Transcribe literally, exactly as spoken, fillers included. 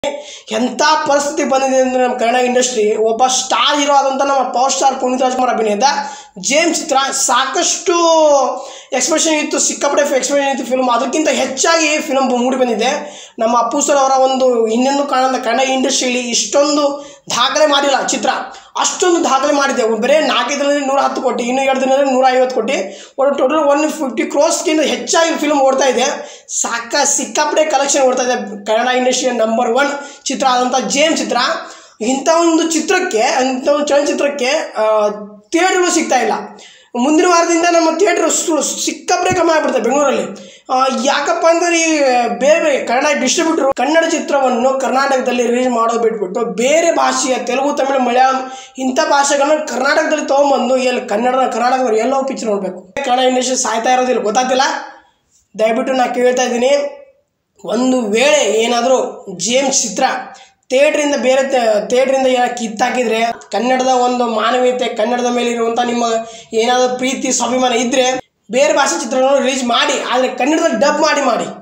ಎಂಥ ಪರಿಸ್ಥಿತಿ ಬಂದಿದೆ ಅಂದರೆ ನಮ್ಮ ಕನ್ನಡ ಇಂಡಸ್ಟ್ರಿ ಒಬ್ಬ ಸ್ಟಾರ್ ಹೀರೋ ಆದಂಥ ನಮ್ಮ ಪವರ್ ಸ್ಟಾರ್ ಪುನೀತ್ ರಾಜ್ಕುಮಾರ್ ಅಭಿನಯದ ಜೇಮ್ಸ್ ಚಿತ್ರ ಸಾಕಷ್ಟು ಎಕ್ಸ್ಪ್ರೆಷನ್ ಇತ್ತು, ಸಿಕ್ಕಾಪಟ್ಟೆ ಎಕ್ಸ್ಪ್ರೆಷನ್ ಇತ್ತು ಫಿಲ್ಮ್. ಅದಕ್ಕಿಂತ ಹೆಚ್ಚಾಗಿ ಫಿಲ್ಮ್ ಮೂಡಿ ಬಂದಿದೆ. ನಮ್ಮ ಅಪ್ಪು ಸರ್ ಅವರ ಒಂದು ಇನ್ನೊಂದು ಕಾರಣದ ಕನ್ನಡ ಇಂಡಸ್ಟ್ರಿಯಲ್ಲಿ ಇಷ್ಟೊಂದು ದಾಖಲೆ ಮಾಡಿಲ್ಲ ಚಿತ್ರ, ಅಷ್ಟೊಂದು ದಾಖಲೆ ಮಾಡಿದೆ. ಬರೀ ನಾಲ್ಕೈದು ದಿನದಲ್ಲಿ ನೂರ ಹತ್ತು ಕೋಟಿ, ಇನ್ನು ಎರಡು ದಿನದಲ್ಲಿ ನೂರ ಐವತ್ತು ಕೋಟಿ, ಒಟ್ಟು ಟೋಟಲ್ ಒನ್ ಫಿಫ್ಟಿ ಕ್ರೋಸ್ಗಿಂತ ಹೆಚ್ಚಾಗಿ ಫಿಲ್ಮ್ ಓಡ್ತಾ ಇದೆ. ಸಾಕ ಸಿಕ್ಕಾಪಟ್ಟೆ ಕಲೆಕ್ಷನ್ ಓಡ್ತಾ ಇದೆ. ಕನ್ನಡ ಇಂಡಸ್ಟ್ರಿಯ ನಂಬರ್ ಒನ್ ಚಿತ್ರ ಆದಂಥ ಜೇಮ್ಸ್ ಚಿತ್ರ. ಇಂಥ ಒಂದು ಚಿತ್ರಕ್ಕೆ ಅಂಥ ಒಂದು ಚಲನಚಿತ್ರಕ್ಕೆ ಥಿಯೇಟ್ರ್ಗಳು ಸಿಗ್ತಾ ಇಲ್ಲ. ಮುಂದಿನ ವಾರದಿಂದ ನಮ್ಮ ಥಿಯೇಟ್ರ್ ಸಿಕ್ಕಾಪಟ್ಟೆ ಕಮ್ಮಿ ಆಗ್ಬಿಡ್ತದೆ ಬೆಂಗಳೂರಲ್ಲಿ. ಯಾಕಪ್ಪ ಅಂದರೆ ಈ ಬೇರೆ ಬೇರೆ ಕನ್ನಡ ಡಿಸ್ಟ್ರಿಬ್ಯೂಟ್ರು ಕನ್ನಡ ಚಿತ್ರವನ್ನು ಕರ್ನಾಟಕದಲ್ಲಿ ರಿಲೀಸ್ ಮಾಡೋದು ಬಿಟ್ಬಿಟ್ಟು ಬೇರೆ ಭಾಷೆಯ ತೆಲುಗು, ತಮಿಳು, ಮಲಯಾಳಂ ಇಂಥ ಭಾಷೆಗಳನ್ನ ಕರ್ನಾಟಕದಲ್ಲಿ ತೊಗೊಂಬಂದು ಎಲ್ಲಿ ಕನ್ನಡ ಕರ್ನಾಟಕದವ್ರು ಎಲ್ಲೋ ಪಿಕ್ಚರ್ ನೋಡಬೇಕು. ಕನ್ನಡ ಇಂಡಸ್ಟ್ರಿ ಸಾಯ್ತಾ ಇರೋದಿಲ್ಲ, ಗೊತ್ತಾಗ್ತಿಲ್ಲ. ದಯವಿಟ್ಟು ನಾನು ಕೇಳ್ತಾ ಇದ್ದೀನಿ, ಒಂದು ವೇಳೆ ಏನಾದರೂ ಜೇಮ್ಸ್ ಚಿತ್ರ ಥಿಯೇಟ್ರಿಂದ ಬೇರೆ ಥಿಯೇಟ್ರಿಂದ ಕಿತ್ತಾಕಿದರೆ ಕನ್ನಡದ ಒಂದು ಮಾನವೀಯತೆ, ಕನ್ನಡದ ಮೇಲೆ ಇರುವಂಥ ನಿಮ್ಮ ಏನಾದರೂ ಪ್ರೀತಿ ಸ್ವಾಭಿಮಾನ ಇದ್ದರೆ ಬೇರೆ ಭಾಷೆ ಚಿತ್ರಗಳನ್ನು ರಿಲೀಸ್ ಮಾಡಿ, ಆದರೆ ಕನ್ನಡದಲ್ಲಿ ಡಬ್ ಮಾಡಿ ಮಾಡಿ